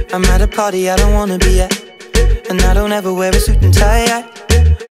I'm at a party I don't wanna be at, and I don't ever wear a suit and tie.